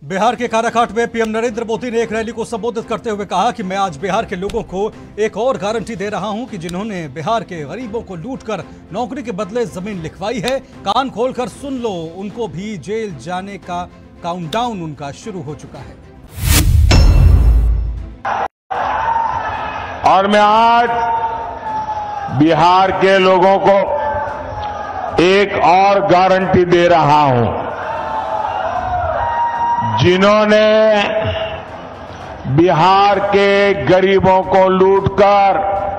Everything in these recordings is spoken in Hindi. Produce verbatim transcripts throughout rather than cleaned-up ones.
बिहार के काराकाट में पीएम नरेंद्र मोदी ने एक रैली को संबोधित करते हुए कहा कि मैं आज बिहार के लोगों को एक और गारंटी दे रहा हूं कि जिन्होंने बिहार के गरीबों को लूटकर नौकरी के बदले जमीन लिखवाई है, कान खोलकर सुन लो, उनको भी जेल जाने का काउंटडाउन उनका शुरू हो चुका है। और मैं आज बिहार के लोगों को एक और गारंटी दे रहा हूं, जिन्होंने बिहार के गरीबों को लूटकर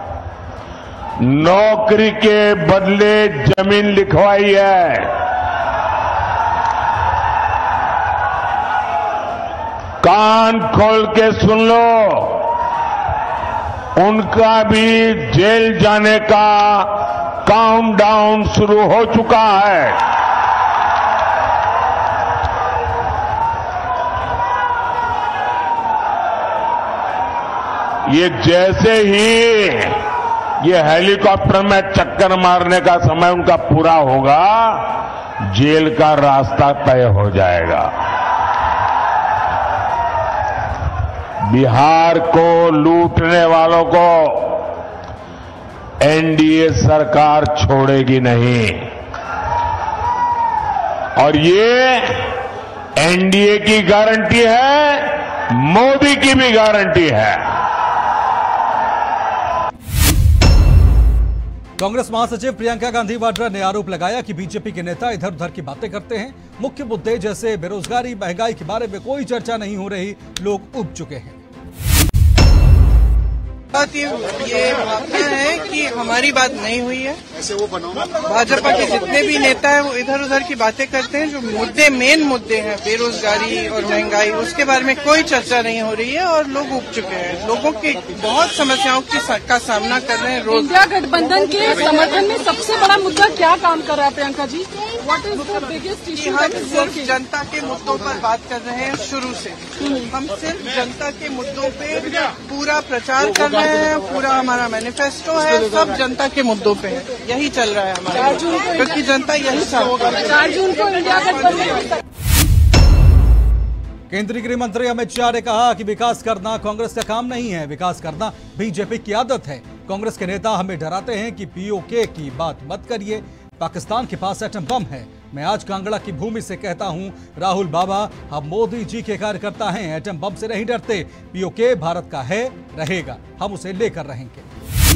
नौकरी के बदले जमीन लिखवाई है, कान खोल के सुन लो, उनका भी जेल जाने का काउंटडाउन शुरू हो चुका है। ये जैसे ही ये हेलीकॉप्टर में चक्कर मारने का समय उनका पूरा होगा, जेल का रास्ता तय हो जाएगा। बिहार को लूटने वालों को एनडीए सरकार छोड़ेगी नहीं, और ये एनडीए की गारंटी है, मोदी की भी गारंटी है। कांग्रेस महासचिव प्रियंका गांधी वाड्रा ने आरोप लगाया कि बीजेपी के नेता इधर उधर की बातें करते हैं, मुख्य मुद्दे जैसे बेरोजगारी, महंगाई के बारे में कोई चर्चा नहीं हो रही, लोग उब चुके हैं। बात ये ये मानना है कि हमारी बात नहीं हुई है। ऐसे वो भाजपा के जितने भी नेता हैं वो इधर उधर की बातें करते हैं। जो मुद्दे मेन मुद्दे हैं, बेरोजगारी और महंगाई, उसके बारे में कोई चर्चा नहीं हो रही है और लोग उब चुके हैं। लोगों की बहुत समस्याओं की का सामना कर रहे हैं रोज। इंडिया गठबंधन के समर्थन में सबसे बड़ा मुद्दा क्या काम कर रहा है Priyanka ji? What is the biggest issue? हम सिर्फ जनता के मुद्दों पर बात कर रहे हैं शुरू से। हम सिर्फ जनता के मुद्दों पे पूरा प्रचार कर रहे हैं, पूरा हमारा मैनिफेस्टो है, सब जनता के मुद्दों पे है। यही चल रहा है हमारा, क्योंकि जनता यही चाहती है। चार जून को इंडिया गठबंधन। केंद्रीय गृह मंत्री अमित शाह ने कहा कि विकास करना कांग्रेस का काम नहीं है, विकास करना बीजेपी की आदत है। कांग्रेस के नेता हमें डराते हैं कि पीओके की बात मत करिए, पाकिस्तान के पास एटम बम है। मैं आज कांगड़ा की भूमि से कहता हूं, राहुल बाबा हम मोदी जी के कार्यकर्ता हैं, एटम बम से नहीं डरते। पीओके भारत का है, रहेगा, हम उसे लेकर रहेंगे।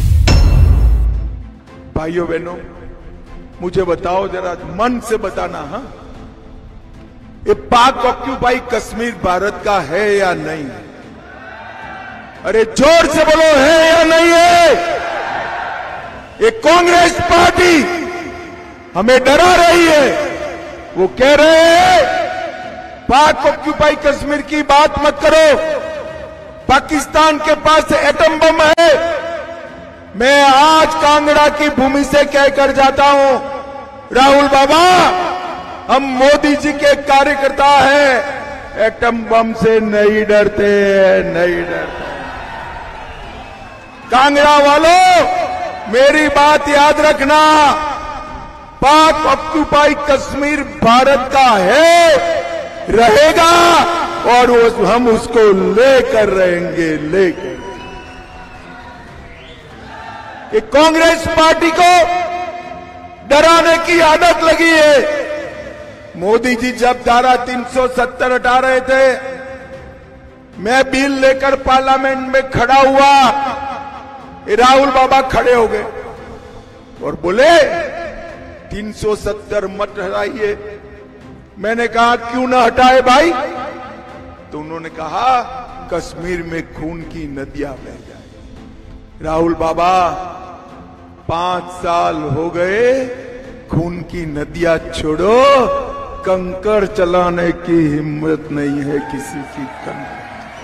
भाइयों बहनों, मुझे बताओ जरा, मन से बताना, हाँ, ये पाक ऑक्यूपाई कश्मीर भारत का है या नहीं? अरे जोर से बोलो, है या नहीं है? ये कांग्रेस पार्टी हमें डरा रही है। वो कह रहे हैं पाक ऑक्यूपाई कश्मीर की बात मत करो, पाकिस्तान के पास एटम बम है। मैं आज कांगड़ा की भूमि से कहकर जाता हूं, राहुल बाबा हम मोदी जी के कार्यकर्ता हैं, एटम बम से नहीं डरते, नहीं डरते। कांगड़ा वालों मेरी बात याद रखना, पाक ऑक्यूपाई कश्मीर भारत का है, रहेगा, और उस, हम उसको लेकर रहेंगे, लेकर। ये कांग्रेस पार्टी को डराने की आदत लगी है। मोदी जी जब धारा तीन सौ सत्तर हटा रहे थे, मैं बिल लेकर पार्लियामेंट में खड़ा हुआ, राहुल बाबा खड़े हो गए और बोले तीन सौ सत्तर मत हटाइए। मैंने कहा क्यों ना हटाए भाई? तो उन्होंने कहा कश्मीर में खून की नदियां बह जाए। राहुल बाबा पांच साल हो गए, खून की नदियां छोड़ो, कंकड़ चलाने की हिम्मत नहीं है किसी की। कंकड़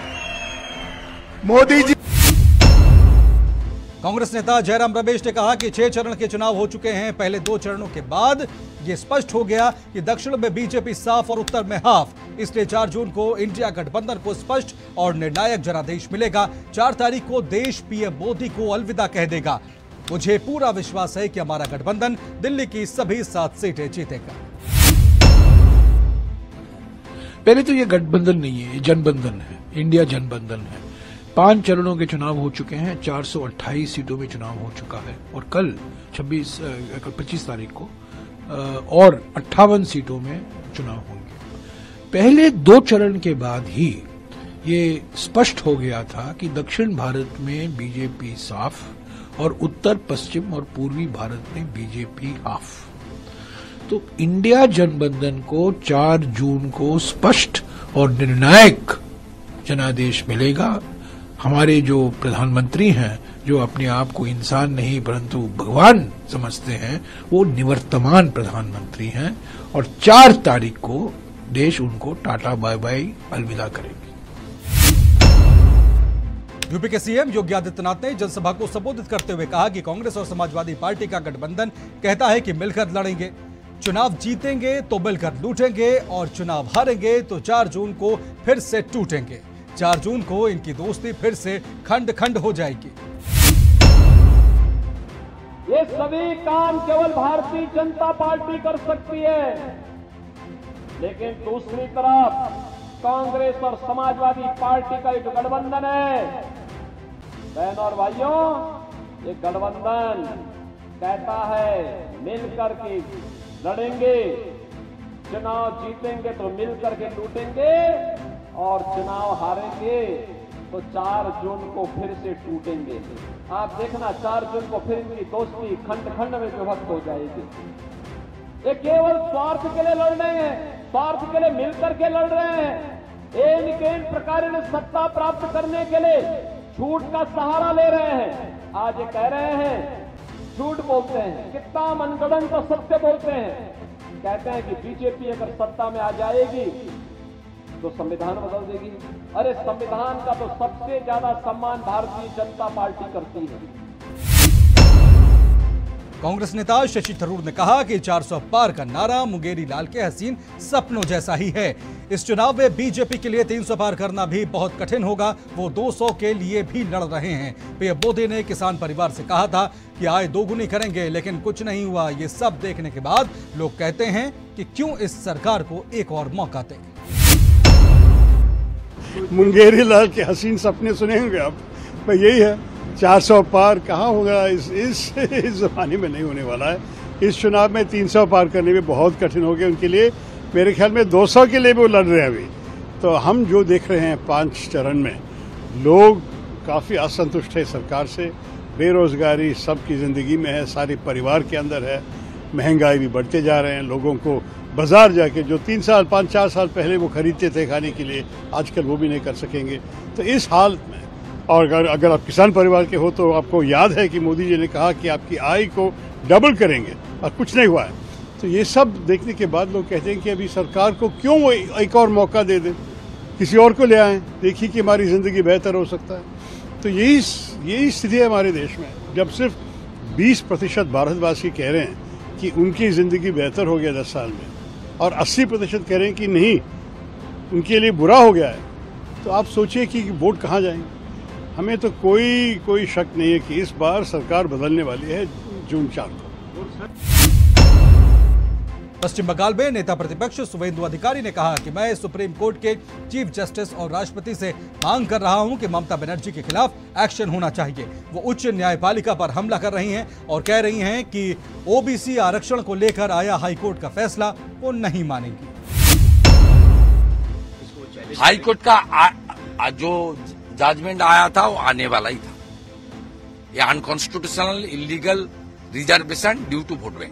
मोदी जी। कांग्रेस नेता जयराम रमेश ने कहा कि छह चरण के चुनाव हो चुके हैं, पहले दो चरणों के बाद ये स्पष्ट हो गया कि दक्षिण में बीजेपी साफ और उत्तर में हाफ, इसलिए चार जून को इंडिया गठबंधन को स्पष्ट और निर्णायक जनादेश मिलेगा। चार तारीख को देश पीएम मोदी को अलविदा कह देगा। मुझे पूरा विश्वास है कि हमारा गठबंधन दिल्ली की सभी सात सीटें जीतेगा। पहले तो ये गठबंधन नहीं है, ये जनबंधन है, इंडिया जनबंधन है। पांच चरणों के चुनाव हो चुके हैं, चार सौ अट्ठाईस सीटों में चुनाव हो चुका है और कल छब्बीस पच्चीस तारीख को और अट्ठावन सीटों में चुनाव होंगे। पहले दो चरण के बाद ही ये स्पष्ट हो गया था कि दक्षिण भारत में बीजेपी साफ और उत्तर पश्चिम और पूर्वी भारत में बीजेपी हाफ। तो इंडिया जनबंधन को चार जून को स्पष्ट और निर्णायक जनादेश मिलेगा। हमारे जो प्रधानमंत्री हैं, जो अपने आप को इंसान नहीं परंतु भगवान समझते हैं, वो निवर्तमान प्रधानमंत्री हैं और चार तारीख को देश उनको टाटा बाय बाय अलविदा करेंगे। यूपी के सीएम योगी आदित्यनाथ ने जनसभा को संबोधित करते हुए कहा कि कांग्रेस और समाजवादी पार्टी का गठबंधन कहता है कि मिलकर लड़ेंगे, चुनाव जीतेंगे तो मिलकर लूटेंगे और चुनाव हारेंगे तो चार जून को फिर से टूटेंगे। चार जून को इनकी दोस्ती फिर से खंड खंड हो जाएगी। ये सभी काम केवल भारतीय जनता पार्टी कर सकती है, लेकिन दूसरी तरफ कांग्रेस और समाजवादी पार्टी का एक गठबंधन है। बहन और भाइयों, ये गठबंधन कहता है मिलकर के लड़ेंगे, चुनाव जीतेंगे तो मिलकर के लूटेंगे और चुनाव हारेंगे तो चार जून को फिर से टूटेंगे। आप देखना, चार जून को फिर इनकी दोस्ती खंड खंड में विभक्त हो जाएगी। ये केवल स्वार्थ के लिए लड़ रहे हैं, स्वार्थ के लिए मिलकर के लड़ रहे हैं। इन के इन प्रकार सत्ता प्राप्त करने के लिए झूठ का सहारा ले रहे हैं। आज ये कह रहे हैं, झूठ बोलते हैं, कितना मनगढ़ंत तो सत्य बोलते हैं। कहते हैं कि बीजेपी अगर सत्ता में आ जाएगी तो संविधान बदल देगी। अरे संविधान का तो सबसे ज्यादा सम्मान भारतीय जनता पार्टी करती है। कांग्रेस नेता शशि थरूर ने कहा कि चार सौ पार का नारा मुंगेरी लाल के हसीन सपनों जैसा ही है। इस चुनाव में बीजेपी के लिए तीन सौ पार करना भी बहुत कठिन होगा। वो दो सौ के लिए भी लड़ रहे हैं। पीएम मोदी ने किसान परिवार से कहा था कि आय दोगुनी करेंगे, लेकिन कुछ नहीं हुआ। ये सब देखने के बाद लोग कहते हैं कि क्यों इस सरकार को एक और मौका दें। मुंगेरी लाल के हसीन सपने सुने होंगे आप, भाई यही है। चार सौ पार कहाँ होगा, इस इस इस जमाने में नहीं होने वाला है। इस चुनाव में तीन सौ पार करने में बहुत कठिन हो गया उनके लिए। मेरे ख्याल में दो सौ के लिए भी वो लड़ रहे हैं अभी। तो हम जो देख रहे हैं पांच चरण में, लोग काफ़ी असंतुष्ट है सरकार से। बेरोजगारी सबकी ज़िंदगी में है, सारे परिवार के अंदर है। महंगाई भी बढ़ते जा रहे हैं। लोगों को बाजार जाके जो तीन साल पाँच चार साल पहले वो खरीदते थे खाने के लिए, आजकल वो भी नहीं कर सकेंगे। तो इस हाल में, और अगर अगर आप किसान परिवार के हो तो आपको याद है कि मोदी जी ने कहा कि आपकी आय को डबल करेंगे और कुछ नहीं हुआ है। तो ये सब देखने के बाद लोग कहते हैं कि अभी सरकार को क्यों वो एक और मौका दे दें, किसी और को ले आएँ, देखिए कि हमारी ज़िंदगी बेहतर हो सकता है। तो यही यही स्थिति है हमारे देश में। जब सिर्फ बीस प्रतिशत भारतवासी कह रहे हैं कि उनकी ज़िंदगी बेहतर हो गया दस साल में और अस्सी प्रतिशत कह रहे हैं कि नहीं, उनके लिए बुरा हो गया है, तो आप सोचिए कि वोट कहाँ जाएंगे। हमें तो कोई कोई शक नहीं है कि इस बार सरकार बदलने वाली है जून चार को। पश्चिम बंगाल में नेता प्रतिपक्ष शुभेंदु अधिकारी ने कहा कि मैं सुप्रीम कोर्ट के चीफ जस्टिस और राष्ट्रपति से मांग कर रहा हूं कि ममता बनर्जी के खिलाफ एक्शन होना चाहिए। वो उच्च न्यायपालिका पर हमला कर रही हैं और कह रही हैं कि ओबीसी आरक्षण को लेकर आया हाईकोर्ट का फैसला वो नहीं मानेंगी। हाईकोर्ट का आ, आ, जो जजमेंट आया था वो आने वाला ही था। ये unconstitutional illegal reservation due to vote bank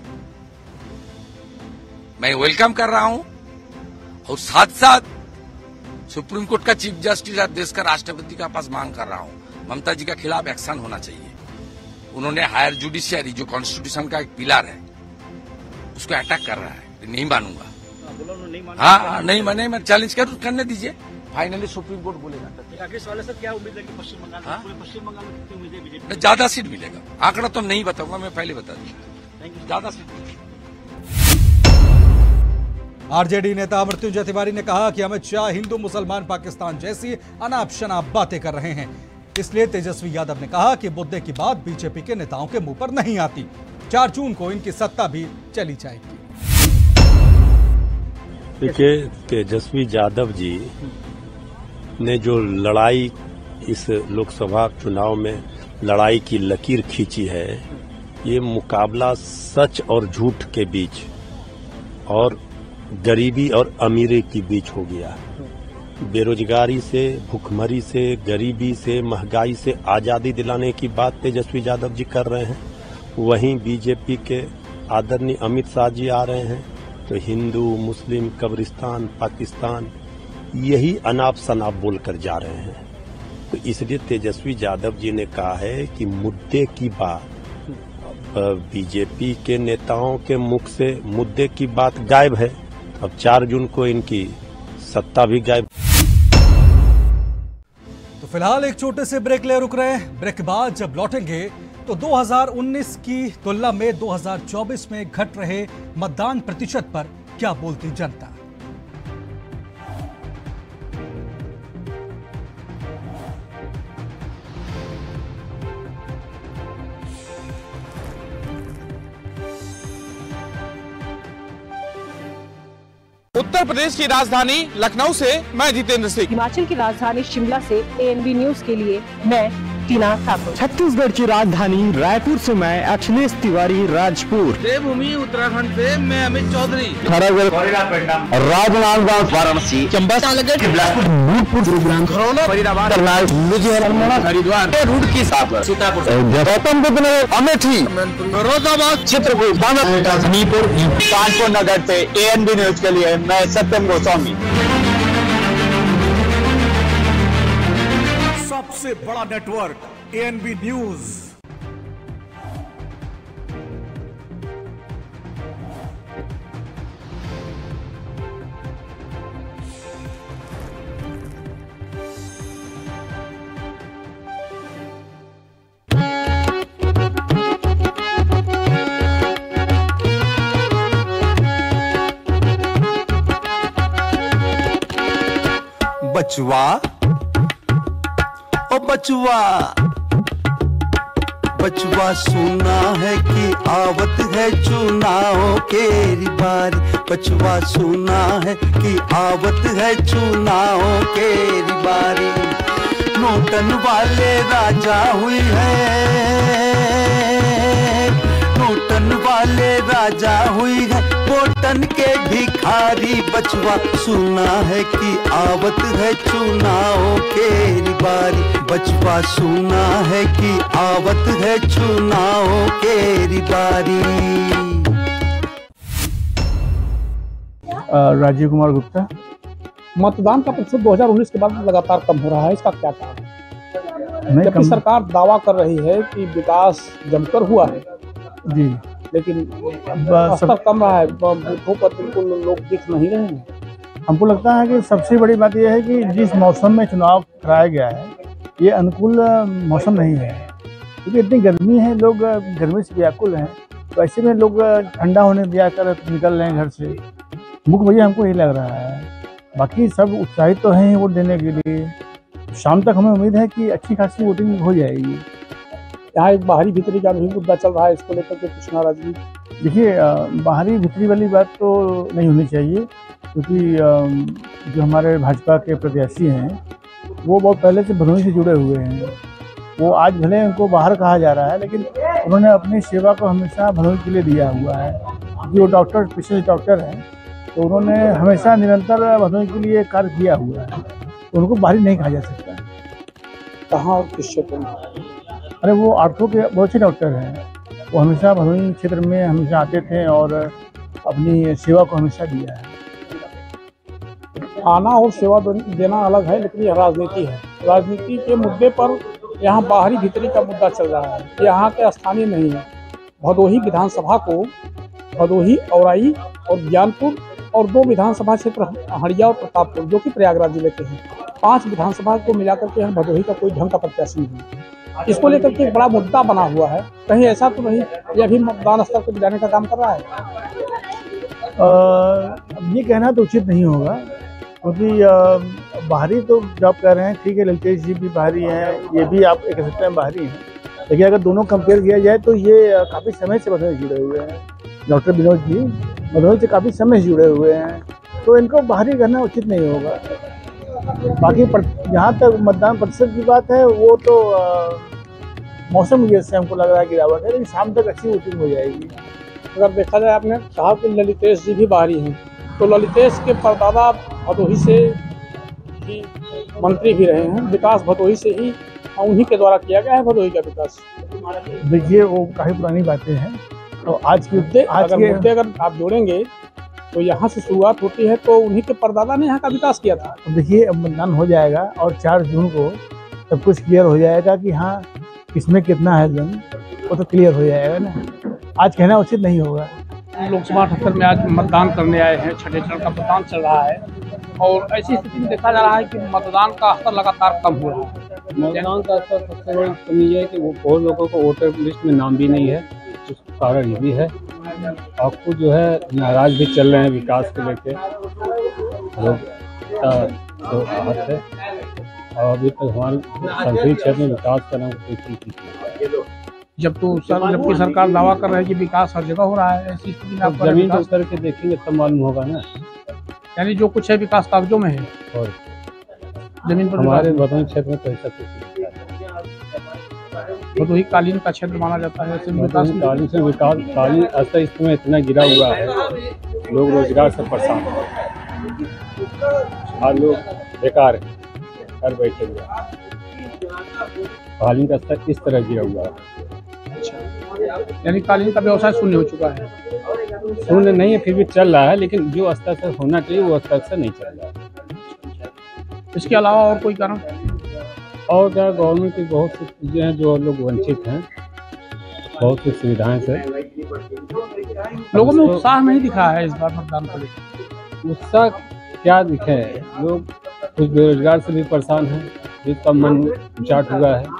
मैं वेलकम कर रहा हूं और साथ साथ सुप्रीम कोर्ट का चीफ जस्टिस और देश का राष्ट्रपति का पास मांग कर रहा हूं, ममता जी के खिलाफ एक्शन होना चाहिए। उन्होंने हायर जुडिशियरी जो कॉन्स्टिट्यूशन का एक पिलर है उसको अटैक कर रहा है। नहीं मानूंगा। हाँ नहीं माने, मैं चैलेंज कर करने दीजिए, फाइनली सुप्रीम कोर्ट बोलेगा। आगे सवाल सर, क्या उम्मीद है कि पश्चिम बंगाल में, पूरे पश्चिम बंगाल में कितनी उम्मीद है बीजेपी? ज्यादा सीट मिलेगा। आंकड़ा तो नहीं बताऊंगा, मैं पहले बता दूंगा, ज्यादा सीट मिलेगा। आरजेडी नेता मृत्युंजय तिवारी ने कहा कि अमित शाह हिंदू मुसलमान पाकिस्तान जैसी अनाप शनाप बातें कर रहे हैं। इसलिए तेजस्वी यादव ने कहा कि मुद्दे की बात बीजेपी के नेताओं के मुंह पर नहीं आती। चार जून को इनकी सत्ता भी चली जाएगी। देखिए, तेजस्वी यादव जी ने जो लड़ाई इस लोकसभा चुनाव में लड़ाई की लकीर खींची है, ये मुकाबला सच और झूठ के बीच और गरीबी और अमीरी के बीच हो गया। बेरोजगारी से, भूखमरी से, गरीबी से, महंगाई से आजादी दिलाने की बात तेजस्वी यादव जी कर रहे हैं। वहीं बीजेपी के आदरणीय अमित शाह जी आ रहे हैं तो हिंदू, मुस्लिम, कब्रिस्तान, पाकिस्तान यही अनाप शनाप बोलकर जा रहे हैं। तो इसलिए तेजस्वी यादव जी ने कहा है कि मुद्दे की बात, बीजेपी के नेताओं के मुख से मुद्दे की बात गायब है। अब चार जून को इनकी सत्ता भी गायब। तो फिलहाल एक छोटे से ब्रेक ले रुक रहे हैं। ब्रेक के बाद जब लौटेंगे तो दो हज़ार उन्नीस की तुलना में दो हज़ार चौबीस में घट रहे मतदान प्रतिशत पर क्या बोलती जनता। उत्तर प्रदेश की राजधानी लखनऊ से मैं जितेंद्र सिंह। हिमाचल की राजधानी शिमला से एएनबी न्यूज के लिए मैं टीना ठाकुर। छत्तीसगढ़ की राजधानी रायपुर से मैं अखिलेश तिवारी राजपुर। देवभूमि उत्तराखंड से मैं अमित चौधरी। राजनांदगांव, वाराणसी, चंबा, बिलासपुर, भूतपुर, गुरुग्राम, खरौना, फरीदाबाद, लुधियाना, हरिद्वार, रुड़की, सीतापुर, गौतम बुद्ध नगर, अमेठी, फिरोजाबाद, चित्रकूट, हमीरपुर, कानपुर नगर से एएनबी न्यूज के लिए मैं सत्यम गोस्वामी। सबसे बड़ा नेटवर्क एएनबी न्यूज। बचवा ओ बचवा, बचवा सुना है कि आवत है चुनाव केरी बारी। बचवा सुना है कि आवत है चुनाव केरी बारी। नोटन वाले राजा हुई है, नोटन वाले राजा हुई है, वोटन के भिखारी। बचवा सुना है कि आवत है चुनाव केरी बारी। बचवा सुना है कि आवत है चुनाव केरी बारी। राजीव कुमार गुप्ता। मतदान का प्रतिशत दो हज़ार उन्नीस के बाद लगातार कम हो रहा है, इसका क्या कारण है? जबकि सरकार दावा कर रही है कि विकास जमकर हुआ है जी, लेकिन स्तर कम रहा है, बूथों पर बिल्कुल लोग दिख नहीं रहे हैं। हमको लगता है कि सबसे बड़ी बात यह है कि जिस मौसम में चुनाव कराया गया है ये अनुकूल मौसम नहीं है, क्योंकि इतनी गर्मी है, लोग गर्मी से व्याकुल हैं। तो ऐसे में लोग ठंडा होने दिया कर निकल रहे हैं घर से। मुख्य वजह हमको ये लग रहा है। बाकी सब उत्साहित तो हैं वोट देने के लिए। शाम तक हमें उम्मीद है कि अच्छी खासी वोटिंग हो जाएगी। यहाँ एक बाहरी भीतरी का भी मुद्दा चल रहा है, इसको लेकर के कुछ नाराजगी। देखिए, बाहरी भीतरी वाली बात तो नहीं होनी चाहिए, क्योंकि जो हमारे भाजपा के प्रत्याशी हैं वो बहुत पहले से भदोही से जुड़े हुए हैं। वो आज भले उनको बाहर कहा जा रहा है, लेकिन उन्होंने अपनी सेवा को हमेशा भदोही के लिए दिया हुआ है। जो डॉक्टर स्पेशलिस्ट डॉक्टर हैं तो उन्होंने हमेशा निरंतर भदोही के लिए कार्य किया हुआ है, तो उनको बाहरी नहीं कहा जा सकता। कहाँ और किस क्षेत्र में? अरे वो आर्थो के बहुत अच्छे डॉक्टर हैं, वो हमेशा भदोही क्षेत्र में हमेशा आते थे और अपनी सेवा को हमेशा दिया है। आना और सेवा देना अलग है, लेकिन यह राजनीति है। राजनीति के मुद्दे पर यहाँ बाहरी भीतरी का मुद्दा चल रहा है, यहाँ के स्थानीय नहीं है। भदोही विधानसभा को भदोही, औराई और ज्ञानपुर और दो विधानसभा क्षेत्र हड़िया और प्रतापपुर जो कि प्रयागराज जिले के हैं, पांच विधानसभा को मिलाकर के यहाँ भदोही का कोई ढंग का प्रत्याशी नहीं। इसको लेकर के एक बड़ा मुद्दा बना हुआ है। कहीं ऐसा तो नहीं यह भी मतदान स्तर को गिराने का काम कर रहा है? अब ये कहना तो उचित नहीं होगा, क्योंकि बाहरी तो जो आप कह रहे हैं ठीक है, ललितेश जी भी बाहरी हैं, ये भी आप एक सकते हैं बाहरी हैं, लेकिन अगर दोनों कंपेयर किया जाए तो ये काफ़ी समय से भदोही जुड़े हुए हैं। डॉक्टर विनोद जी भदोही से काफ़ी समय से जुड़े हुए हैं तो इनको बाहरी करना उचित नहीं होगा। बाकी जहाँ तक मतदान प्रतिशत की बात है, वो तो आ, मौसम की वजह से हमको लग रहा है गिरावट है, लेकिन शाम तक अच्छी वोटिंग हो जाएगी। अगर देखा जाए, आपने कहा कि ललितेश जी भी बाहरी हैं, तो ललितेश के परदादा भदोही से ही मंत्री भी रहे हैं, विकास भदोही से ही उन्हीं के द्वारा किया गया है भदोही का विकास। देखिए, वो काफ़ी पुरानी बातें हैं। तो आज के मुद्दे अगर मुद्दे अगर आप जोड़ेंगे तो यहाँ से शुरुआत होती है, तो उन्हीं के परदादा ने यहाँ का विकास किया था। तो देखिए, अब मतदान हो जाएगा और चार जून को सब कुछ क्लियर हो जाएगा कि हाँ किसमें कितना है जंग, वो तो क्लियर हो जाएगा ना। आज कहना उचित नहीं होगा। लोकसभा अठहत्तर में आज मतदान करने आए हैं, छठे चरण का मतदान चल रहा है, और ऐसी स्थिति में देखा जा रहा है कि मतदान का स्तर लगातार कम हो रहा है। मतदान का स्तर सबसे बड़ी कमी ये है कि वो बहुत लोगों को वोटर लिस्ट में नाम भी नहीं है। उसका कारण ये भी है, आपको जो है नाराज भी चल रहे हैं विकास को लेके, लोग तो आहत है। और अभी तक हमारे संसदीय क्षेत्र में विकास करना कोई चीज़ नहीं। जब तो सर जबकि सरकार दावा कर रही है कि विकास हर जगह हो रहा है, ऐसी स्थिति में आप जमीन पर उतर के देखेंगे तब मालूम होगा ना। यानी जो कुछ है विकास कागजों में है और जमीन पर। हमारे भदोही क्षेत्र में तो ऐसा कुछ नहीं है। भदोही कालीन का क्षेत्र माना जाता है, कालीन से विकास कालीन अस्तर इस समय इतना गिरा हुआ है, लोग रोजगार से परेशान हैं, हर लोग बेकार हैं, घर बैठे हुए। कालीन का स्तर इस तरह गिरा हुआ है। यानी कालीन का व्यवसाय शून्य हो चुका है। शून्य नहीं है, फिर भी चल रहा है, लेकिन जो स्तर से होना चाहिए वो स्तर से नहीं चल रहा है। इसके अलावा और कोई कारण? और क्या, गवर्नमेंट की बहुत सी चीज़ें हैं जो लोग वंचित हैं, बहुत सी सुविधाएं से। लोगों में उत्साह नहीं दिखा है इस बार मतदान को लेकर। उत्साह क्या दिखे, लोग कुछ बेरोजगार से भी परेशान हैं, जिसका मन चाट हुआ है,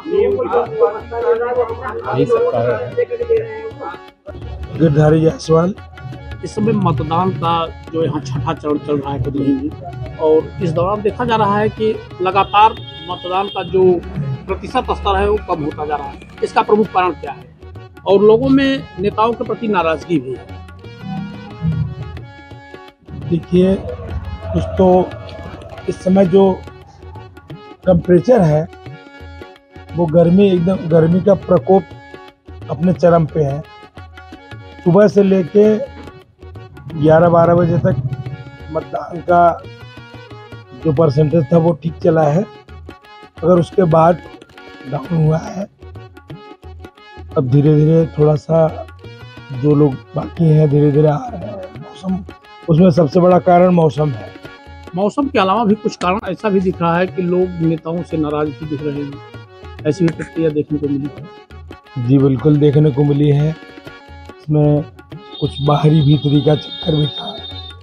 यही सब कारण है। गिरधारी जायसवाल। इस समय मतदान का जो यहाँ छठा चरण चल रहा है भदोही में, और इस दौरान देखा जा रहा है कि लगातार मतदान का जो प्रतिशत स्तर है वो कम होता जा रहा है। इसका प्रमुख कारण क्या है? और लोगों में नेताओं के प्रति नाराजगी भी है। देखिए, कुछ तो इस समय जो टेम्परेचर है वो गर्मी एकदम गर्मी का प्रकोप अपने चरम पे है। सुबह से लेके ग्यारह बारह बजे तक मतदान का जो परसेंटेज था वो ठीक चला है, अगर उसके बाद डाउन हुआ है। अब धीरे धीरे थोड़ा सा जो लोग बाकी हैं धीरे धीरे आ रहे हैं। मौसम, उसमें सबसे बड़ा कारण मौसम है। मौसम के अलावा भी कुछ कारण ऐसा भी दिख रहा है कि लोग नेताओं से नाराज भी दिख रहे हैं, ऐसी भी प्रतिक्रिया देखने को मिली है। जी बिल्कुल देखने को मिली है। इसमें कुछ बाहरी भीतरी का चक्कर भी था,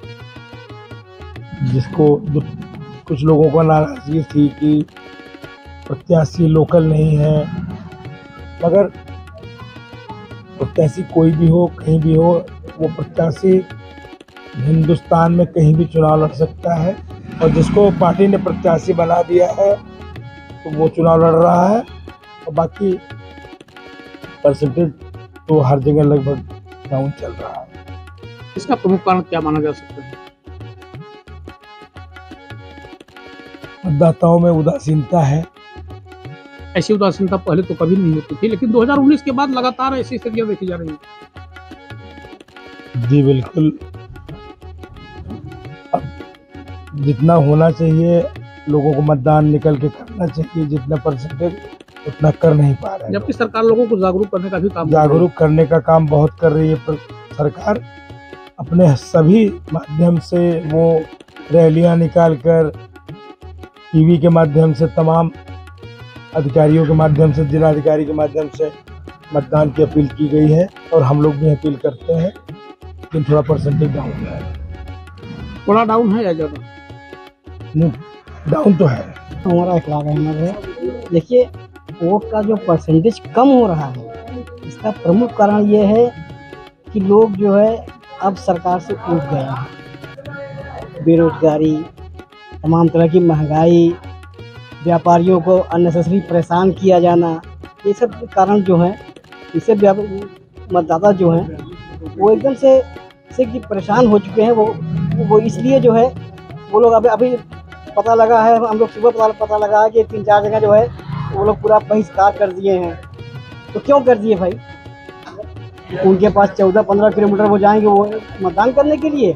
जिसको जो कुछ लोगों को नाराजगी थी कि प्रत्याशी लोकल नहीं है। मगर प्रत्याशी कोई भी हो, कहीं भी हो, वो प्रत्याशी हिंदुस्तान में कहीं भी चुनाव लड़ सकता है, और जिसको पार्टी ने प्रत्याशी बना दिया है तो वो चुनाव लड़ रहा है। और बाकी परसेंटेज तो हर जगह लगभग डाउन चल रहा है। इसका प्रमुख कारण क्या माना जा सकता है? मतदाताओं में उदासीनता है। ऐसी उदासीनता पहले तो कभी नहीं होती थी, लेकिन दो हज़ार उन्नीस के बाद लगातार ऐसी स्थितियां देखी जा रही हैं। जी बिल्कुल, अब जितना होना चाहिए लोगों को मतदान निकल के करना चाहिए, जितना परसेंटेज उतना कर नहीं पा रहे हैं। जबकि सरकार लोगों को जागरूक करने का भी काम जागरूक करने का काम बहुत कर रही है। पर सरकार अपने सभी माध्यम से, वो रैलियां निकाल कर, टीवी के माध्यम से, तमाम अधिकारियों के माध्यम से, जिलाधिकारी के माध्यम से मतदान की अपील की गई है, और हम लोग भी अपील करते हैं। लेकिन थोड़ा परसेंटेज डाउन है। थोड़ा डाउन है या ज़्यादा? डाउन तो है। हमारा इखलाक अहमद है। देखिए, वोट का जो परसेंटेज कम हो रहा है, इसका प्रमुख कारण ये है कि लोग जो है अब सरकार से ऊब गए हैं। बेरोजगारी, तमाम तरह की महंगाई, व्यापारियों को अननेसेसरी परेशान किया जाना, ये सब कारण जो हैं, इससे मतदाता जो हैं वो एकदम से से कि परेशान हो चुके हैं। वो वो इसलिए जो है वो लोग अभी अभी पता लगा है, हम लोग सुबह पता पता लगा है कि तीन चार जगह जो है वो लोग पूरा बहिष्कार कर दिए हैं। तो क्यों कर दिए भाई? उनके पास चौदह पंद्रह किलोमीटर वो जाएंगे वो मतदान करने के लिए,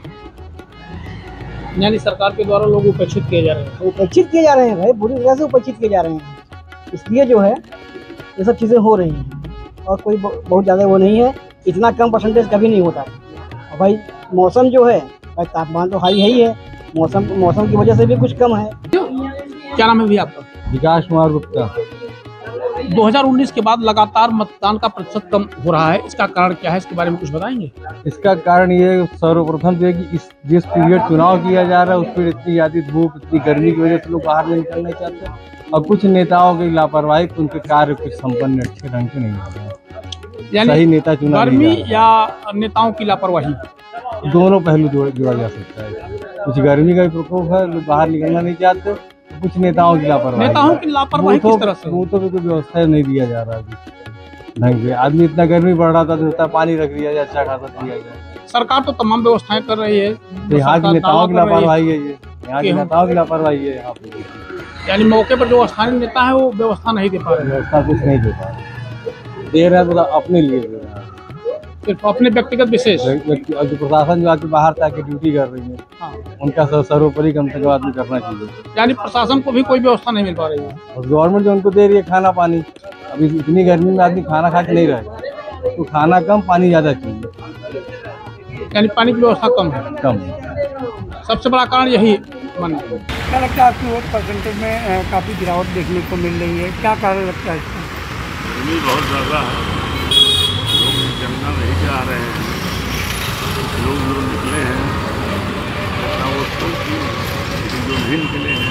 यानी सरकार के द्वारा लोग उपेक्षित किए जा रहे हैं। उपेक्षित किए जा रहे हैं भाई, बुरी तरह से उपेक्षित किए जा रहे हैं। इसलिए जो है ये सब चीज़ें हो रही हैं और कोई बहुत ज़्यादा वो नहीं है। इतना कम परसेंटेज कभी नहीं होता। और भाई मौसम जो है भाई तापमान तो हाई है ही है, मौसम मौसम की वजह से भी कुछ कम है। क्या नाम है भैया आपका? विकास कुमार गुप्ता। दो हज़ार उन्नीस के बाद लगातार मतदान का प्रतिशत कम हो रहा है, इसका कारण क्या है, इसके बारे में कुछ बताएंगे? इसका कारण ये सर्वप्रथम जो है कि इस जिस पीरियड चुनाव किया जा रहा है उस पर इतनी ज्यादा धूप इतनी गर्मी की वजह से लोग बाहर नहीं निकलना चाहते और कुछ नेताओं की लापरवाही, उनके कार्य कुछ संपन्न अच्छे ढंग से नहीं हो रहे हैं। सही नेता चुना गर्मी या नेताओं की लापरवाही, दोनों पहलू जोड़ा जा सकता है। कुछ गर्मी का भी प्रकोप है, लोग बाहर निकलना नहीं चाहते, कुछ नेताओं की लापरवाही। नेताओं की लापरवाही किस तरह से? बूथों पे कोई व्यवस्था नहीं दिया जा रहा है ढंग से। आदमी इतना गर्मी बढ़ रहा था तो पानी रख दिया जाए, अच्छा खासा दिया जाए। सरकार तो तमाम व्यवस्थाएं कर रही है, यहाँ की नेताओं की लापरवाही है, ये यहाँ की नेताओं की लापरवाही है। यहाँ पे यानी मौके पर जो स्थानीय नेता है वो व्यवस्था नहीं दे पा रहे, व्यवस्था कुछ नहीं दे पा रहे, दे रहे हैं तो अपने लिए दे रहे हैं, सिर्फ अपने व्यक्तिगत विशेष। जो प्रशासन जो आके बाहर से आके ड्यूटी कर रही है, हाँ। उनका सर्वोपरि कम से कम आदमी करना चाहिए। यानी प्रशासन को भी कोई व्यवस्था नहीं मिल पा रही है और गवर्नमेंट जो उनको दे रही है खाना पानी, अभी इतनी गर्मी में आदमी खाना खा के नहीं रहे, तो खाना कम पानी ज्यादा चाहिए। यानी पानी की व्यवस्था कम है, कम सबसे बड़ा कारण यही माना। क्या लगता है आपकी वोट परसेंटेज में काफ़ी गिरावट देखने को मिल रही है, क्या कारण लगता है इसका? गर्मी बहुत ज़्यादा है, लोग जमना नहीं चाह रहे हैं, लोग जो निकले हैं अपना वोट की, लेकिन जो नहीं निकले हैं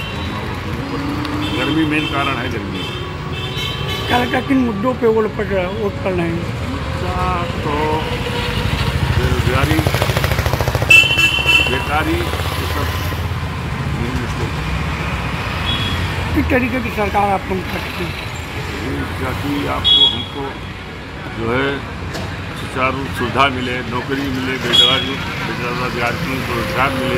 गर्मी मेन कारण है। गर्मी क्या लगता है किन मुद्दों पे वोट पड़ रहा है, वोट पड़ रहे हैं? तो बेरोजगारी, बेकारी, ये सब किस तरीके की सरकार आपको करती है? ताकि आपको हमको जो है सुचारू सुविधा मिले, नौकरी मिले, बेरोजगारी बेरोजगार की रोजगार मिले।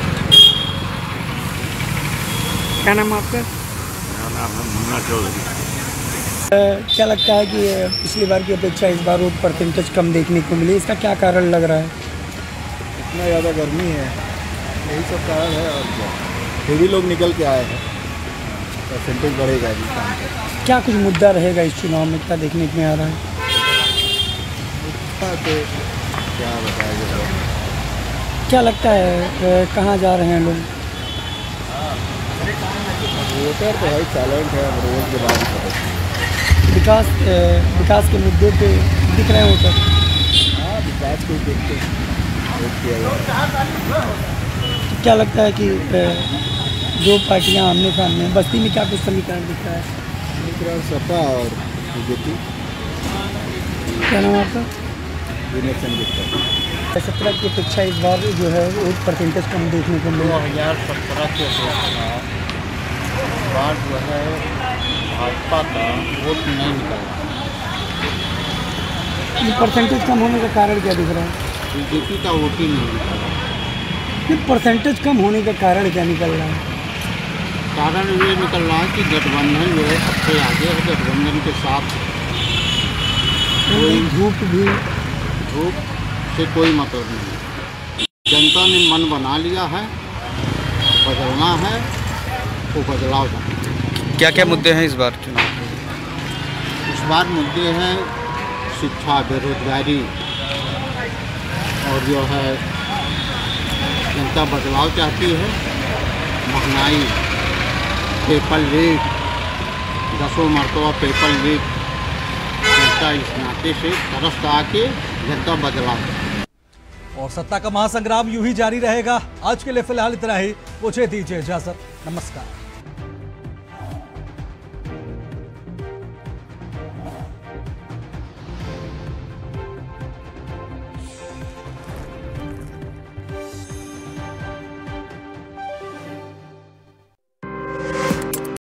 क्या नाम आपका? मेरा नाम है मुन्ना चौधरी। क्या लगता है कि पिछली बार की अपेक्षा इस बार वोट परसेंटेज कम देखने को मिली, इसका क्या कारण लग रहा है? इतना ज़्यादा गर्मी है, यही सब कारण है। और क्या फिर भी लोग निकल के आए हैं, परसेंटेज बढ़ेगा जी। क्या कुछ मुद्दा रहेगा इस चुनाव में, क्या देखने में आ रहा है? तो क्या बताया जाए? क्या लगता है कहाँ जा रहे हैं लोग? वोटर तो भाई साइलेंट है, रोज के बाद विकास विकास के मुद्दे पे दिख रहे हैं वोटर। हाँ, विकास को देखते वोट किया जाए। क्या लगता है कि दो पार्टियां आमने सामने, बस्ती में क्या कुछ समीकरण दिख रहा है? सपा और बीजेपी। क्या नाम आपका? विनय चंद्र। सत्रह की अपेक्षा इस बार जो है वोट परसेंटेज कम देखने को मिला। दो हज़ार सत्रह के अपेक्षा बार जो है भाजपा का वोट नहीं निकल रहा। ये परसेंटेज कम होने का कारण क्या दिख रहा है? बीजेपी का वोट ही नहीं निकल रहा। ये परसेंटेज कम होने का कारण क्या निकल रहा है? कारण ये निकल रहा है कि गठबंधन जो है सबसे आगे है, गठबंधन के साथ कोई धूप भी धूप से कोई मतलब नहीं। जनता ने मन बना लिया है, बदलना है तो बदलाव करना। क्या क्या मुद्दे हैं इस बार चुनाव में? इस बार मुद्दे हैं शिक्षा, बेरोजगारी और जो है जनता बदलाव चाहती है, महंगाई, पेपर लीक, दसों मरतबा पेपर लीक, जनता इस नाते से तरस आके जनता बदलाव। और सत्ता का महासंग्राम यूं ही जारी रहेगा। आज के लिए फिलहाल इतना ही, मुझे दीजिए इजाजत, नमस्कार।